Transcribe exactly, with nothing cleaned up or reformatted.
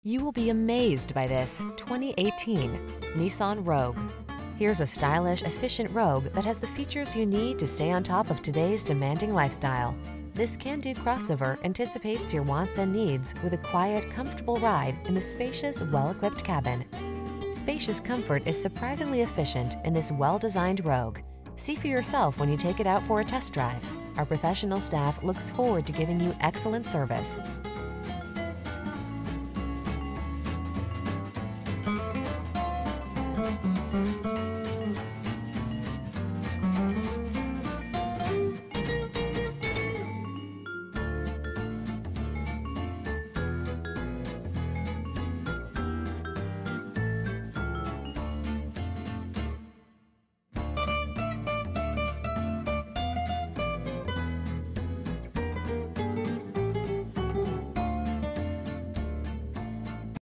You will be amazed by this twenty eighteen Nissan Rogue. Here's a stylish, efficient Rogue that has the features you need to stay on top of today's demanding lifestyle. This can-do crossover anticipates your wants and needs with a quiet, comfortable ride in the spacious, well-equipped cabin. Spacious comfort is surprisingly efficient in this well-designed Rogue. See for yourself when you take it out for a test drive. Our professional staff looks forward to giving you excellent service.